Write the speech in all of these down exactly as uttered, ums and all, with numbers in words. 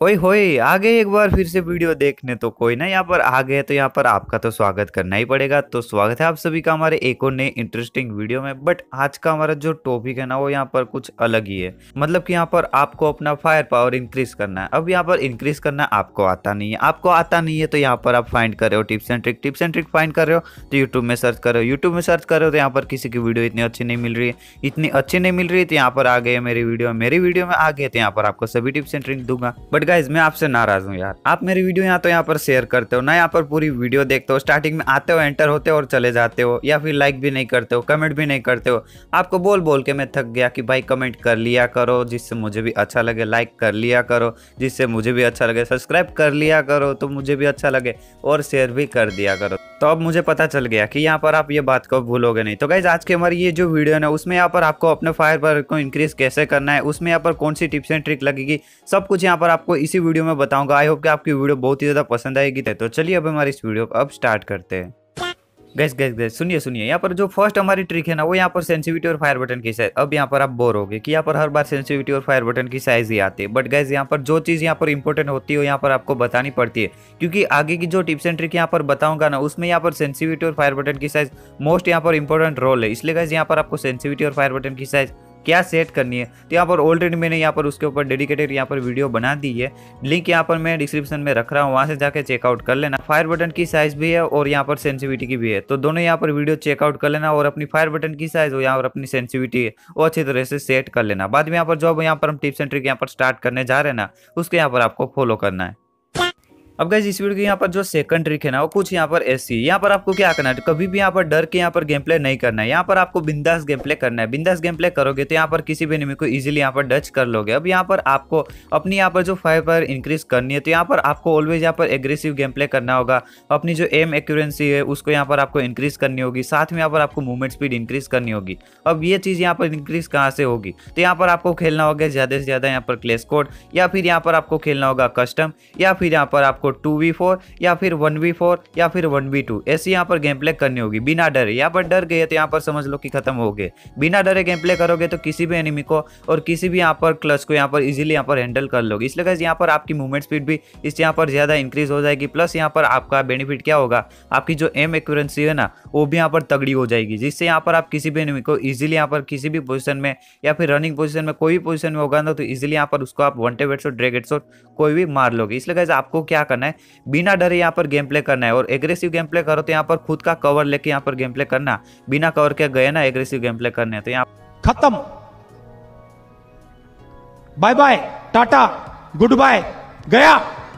ओए होए आ गए एक बार फिर से वीडियो देखने। तो कोई ना, यहाँ पर आ गए तो यहाँ पर आपका तो स्वागत करना ही पड़ेगा। तो स्वागत है आप सभी का हमारे एक और नए इंटरेस्टिंग वीडियो में। बट आज का हमारा जो टॉपिक है ना, वो यहाँ पर कुछ अलग ही है। मतलब कि यहाँ पर आपको अपना फायर पावर इंक्रीज करना है। अब यहाँ पर इंक्रीज करना आपको आता नहीं है। आपको आता नहीं है तो यहाँ पर आप फाइंड कर रहे हो tips and trick. Tips and trick find कर रहे हो तो यूट्यूब में सर्च कर रहे हो। यूट्यूब में सर्च कर रहे हो तो यहाँ पर किसी की वीडियो इतनी अच्छी नहीं मिल रही है, इतनी अच्छी नहीं मिल रही है तो यहाँ पर आ गए मेरी वीडियो। मेरी वीडियो में आ गए तो यहाँ पर आपको सभी टिप्स एंड ट्रिक दूंगा। बट गाइज मैं आपसे नाराज हूँ यार। आप मेरी वीडियो यहाँ तो यहाँ पर शेयर करते हो ना, यहाँ पर पूरी वीडियो देखते हो, स्टार्टिंग में आते हो, एंटर होते हो और चले जाते हो, या फिर लाइक भी नहीं करते हो, कमेंट भी नहीं करते हो। आपको बोल बोल के मैं थक गया कि भाई कमेंट कर लिया करो जिससे मुझे भी अच्छा लगे, लाइक कर लिया करो जिससे मुझे भी अच्छा लगे, सब्सक्राइब कर लिया करो तो मुझे भी अच्छा लगे, और शेयर भी कर दिया करो। तो अब मुझे पता चल गया कि यहाँ पर आप ये बात को भूलोगे नहीं। तो गाइज आज की हमारी ये जो वीडियो है ना, उसमें यहाँ पर आपको अपने फायर पावर को इंक्रीज कैसे करना है, उसमें यहाँ पर कौन सी टिप्स एंड ट्रिक लगेगी, सब कुछ यहाँ पर आपको इसी वीडियो में बताऊंगा। आई होप कि आपकी वीडियो बहुत ही ज्यादा पसंद आएगी। तो चलिए अब हमारी इस वीडियो को अब स्टार्ट करते हैं। गैस गैस गैस सुनिए सुनिए, यहाँ पर जो फर्स्ट हमारी ट्रिक है ना, वो यहाँ पर सेंसिटिविटी और फायर बटन की साइज। अब यहाँ पर आप बोर हो गए कि यहाँ पर हर बार सेंसिटिविटी और फायर बटन की साइज ही आती है। बट गैस यहाँ पर जो चीज़ यहाँ पर इंपॉर्टेंट होती है यहाँ पर आपको बतानी पड़ती है, क्योंकि आगे की जो टिप्स एंड ट्रिक यहाँ पर बताऊंगा ना, उसमें यहाँ पर सेंसिटिविटी और फायर बटन की साइज मोस्ट यहाँ पर इंपॉर्टेंट रोल है। इसलिए गैस यहाँ पर आपको सेंसिटिविटी और फायर बटन की साइज क्या सेट करनी है, तो यहाँ पर ऑलरेडी मैंने यहाँ पर उसके ऊपर डेडिकेटेड यहाँ पर वीडियो बना दी है। लिंक यहाँ पर मैं डिस्क्रिप्शन में रख रहा हूँ, वहाँ से जाके चेकआउट कर लेना। फायर बटन की साइज भी है और यहाँ पर सेंसिटिविटी की भी है, तो दोनों यहाँ पर वीडियो चेकआउट कर लेना और अपनी फायर बटन की साइज और यहाँ पर अपनी सेंसिटिविटी है वो अच्छी तरह से सेट कर लेना। बाद में यहाँ पर जो यहाँ पर हम टिप्स एंड ट्रिक यहाँ पर स्टार्ट करने जा रहे हैं ना, उसके यहाँ पर आपको फॉलो करना है। अब गाइस इस वीडियो की यहाँ पर जो सेकंड ट्रिक है ना, वो कुछ यहाँ पर ऐसी है। यहाँ पर आपको क्या करना है, कभी भी यहाँ पर डर के यहाँ पर गेम प्ले नहीं करना है। यहाँ पर आपको बिंदास गेम प्ले करना है। बिंदास गेम प्ले करोगे तो यहाँ पर किसी भी एनिमी को इजीली यहाँ पर डच कर लोगे। अब यहाँ पर आपको अपनी यहाँ पर जो फायर पावर इंक्रीज करनी है, तो यहाँ पर आपको ऑलवेज यहाँ पर एग्रेसिव गेम प्ले करना होगा। अपनी जो एम एक्यूरेंसी है उसको यहाँ पर आपको इंक्रीज करनी होगी, साथ में यहाँ पर आपको मूवमेंट स्पीड इंक्रीज करनी होगी। अब ये चीज़ यहाँ पर इंक्रीज कहाँ से होगी, तो यहाँ पर आपको खेलना होगा ज़्यादा से ज़्यादा यहाँ पर क्लैश कोड, या फिर यहाँ पर आपको खेलना होगा कस्टम, या फिर यहाँ पर आपको टू वी फोर या फिर वन वी फोर या फिर वन वी टू ऐसी यहाँ पर गेम प्ले करनी होगी बिना डरे। यहाँ पर डर गए तो यहाँ पर समझ लो कि खत्म हो गए। बिना डरे गेम प्ले करोगे तो किसी भी एनिमी को और किसी भी यहाँ पर क्लच को यहाँ पर इजीली यहाँ पर हैंडल कर लोगे। इसलिए गाइस यहाँ पर आपकी मूवमेंट स्पीड भी इस यहाँ पर ज्यादा इंक्रीज हो जाएगी। प्लस यहाँ पर आपका बेनिफिट क्या होगा, आपकी जो एम एक्यूरेंसी है ना, वो भी यहाँ पर तगड़ी हो जाएगी, जिससे यहाँ पर आप किसी भी एनिमी को इजीली यहाँ पर किसी भी पोजीशन में या फिर रनिंग पोजीशन में कोई भी पोजीशन में होगा ना, तो इजीली यहाँ पर उसको आप one tap headshot, drag headshot कोई भी मार लोगे। इसलिए गाइस आपको क्या करना है, बिना डरे यहाँ पर गेम प्ले करना है। और एग्रेसिव गेम प्ले करो तो यहाँ पर खुद का कवर लेके यहाँ पर गेम प्ले करना। बिना कवर के गए ना एग्रेसिव गेम प्ले करने तो यहाँ खत्म, बाय बाय, टाटा, गुड बाय, गया।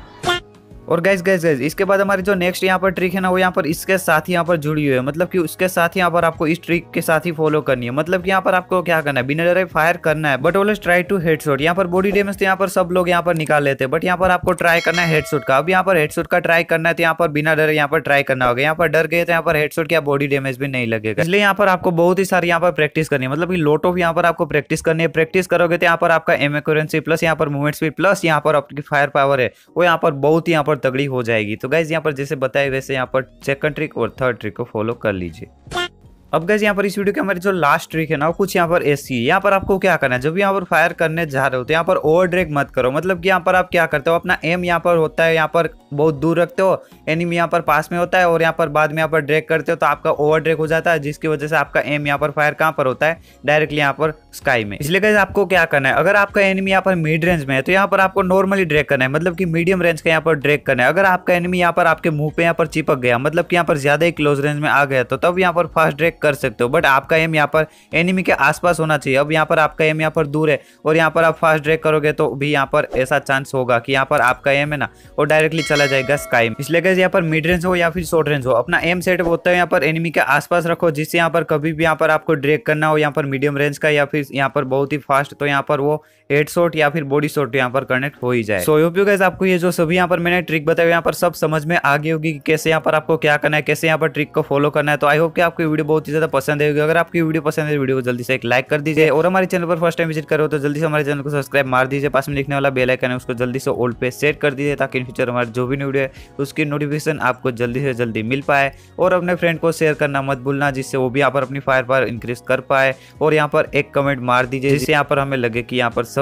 और गाइस गाइस गाइस इसके बाद हमारी जो नेक्स्ट यहाँ पर ट्रिक है ना, वो यहाँ पर इसके साथ ही यहाँ पर जुड़ी हुई है। मतलब कि उसके साथ यहाँ पर आपको इस ट्रिक के साथ ही फॉलो करनी है। मतलब कि यहाँ पर आपको क्या करना है, बिना डरे फायर करना है, but always try to headshot. यहाँ पर बॉडी डैमेज तो यहाँ पर सब लोग यहाँ पर निकाल लेते हैं, बट यहाँ पर आपको ट्राई करना है हेडशॉट का। अब यहाँ पर हेडशॉट का ट्राई करना है तो यहाँ पर बिना डरे यहाँ पर ट्राई करना होगा। यहाँ पर डर गए तो यहाँ पर हेडशॉट क्या बॉडी डैमेज भी नहीं लगेगा। इसलिए यहाँ पर आपको बहुत ही सारी यहाँ पर प्रैक्टिस करनी है। मतलब कि लॉट ऑफ यहाँ पर आपको प्रैक्टिस करनी है। प्रैक्टिस करोगे तो यहाँ पर आपका एम एक्यूरेंसी प्लस यहाँ पर मूवमेंट स्पीड प्लस यहाँ पर आपकी फायर पावर है वो यहाँ पर बहुत ही यहाँ पर तगड़ी हो जाएगी। तो गाइज यहाँ पर जैसे बताए वैसे यहाँ पर सेकंड ट्रिक और थर्ड ट्रिक को फॉलो कर लीजिए। अब गाइस यहाँ पर इस वीडियो की हमारी जो लास्ट ट्रिक है ना, वो कुछ यहाँ पर ऐसी है। यहाँ पर आपको क्या करना है, जब यहाँ पर फायर करने जा रहे हो तो यहाँ पर ओवर ड्रैग मत करो। मतलब कि यहाँ पर आप क्या करते हो, अपना एम यहाँ पर होता है यहाँ पर बहुत दूर रखते हो, एनिमी यहाँ पर पास में होता है, और यहाँ पर बाद में यहाँ पर ड्रैग करते हो तो आपका ओवर ड्रैग हो जाता है, जिसकी वजह से आपका एम यहाँ पर फायर कहाँ पर होता है, डायरेक्टली यहाँ पर स्काई में। इसलिए गाइस आपको क्या करना है, अगर आपका एनिमी यहाँ पर मिड रेंज में है तो यहाँ पर आपको नॉर्मली ड्रैग करना है, मतलब कि मीडियम रेंज का यहाँ पर ड्रैग करना है। अगर आपका एनिमी यहाँ पर आपके मुंह पे यहाँ पर चिपक गया, मतलब कि यहाँ पर ज्यादा ही क्लोज रेंज में आ गया, तो तब यहाँ पर फास्ट ड्रैग कर सकते हो। बट आपका एम यहाँ पर एनिमी के आसपास होना चाहिए। अब यहाँ पर आपका एम यहाँ पर दूर है और यहाँ पर आप फास्ट ड्रैग करोगे तो भी यहाँ पर ऐसा चांस होगा कि यहाँ पर आपका एम है ना, वो डायरेक्टली चला जाएगा स्काई में। इसलिए गाइस यहाँ पर मिड रेंज हो या फिर शॉर्ट रेंज हो, अपना एम सेट होता है यहाँ पर एनिमी के आसपास रखो, जिससे यहाँ पर कभी भी यहाँ पर आपको ड्रैग करना हो यहाँ पर मीडियम रेंज का या फिर यहाँ पर बहुत ही फास्ट, तो यहाँ पर वो हेडशॉट या फिर बॉडी शॉट यहाँ पर कनेक्ट हो ही जाए। सो होप यू गाइस आपको ये जो सभी यहाँ पर मैंने ट्रिक बताई यहाँ पर सब समझ में आ गई होगी कि कैसे यहाँ पर आपको क्या करना है, कैसे यहाँ पर ट्रिक को फॉलो करना है। तो आई होप कि आपको वीडियो बहुत ही ज्यादा पसंद आएगी। अगर आपकी वीडियो पसंद है, वीडियो को जल्दी से एक लाइक कर दीजिए, और हमारे चैनल पर फर्स्ट टाइम विजिट करो तो जल्दी से हमारे चैनल को सब्सक्राइब मार दीजिए। पास में लिखने वाला बेल आइकन है उसको जल्दी से ऑल पे सेट कर दीजिए, ताकि इन फ्यूचर हमारी जो भी वीडियो है उसकी नोटिफिकेशन आपको जल्दी से जल्दी मिल पाए। और अपने फ्रेंड को शेयर करना मत भूलना, जिससे वो भी यहाँ पर अपनी फायर पावर इंक्रीज कर पाए। और यहाँ पर एक कमेंट मार दीजिए, जिससे यहाँ पर हमें लगे कि यहाँ पर सब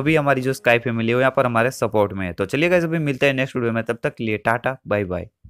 सभी हमारी जो स्काई फैमिली है वो यहाँ पर हमारे सपोर्ट में है। तो चलिए गाइस अभी मिलते हैं नेक्स्ट वीडियो में, तब तक के लिए टाटा बाय बाय।